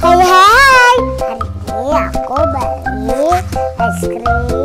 Hai hai, hari ini aku beli es krim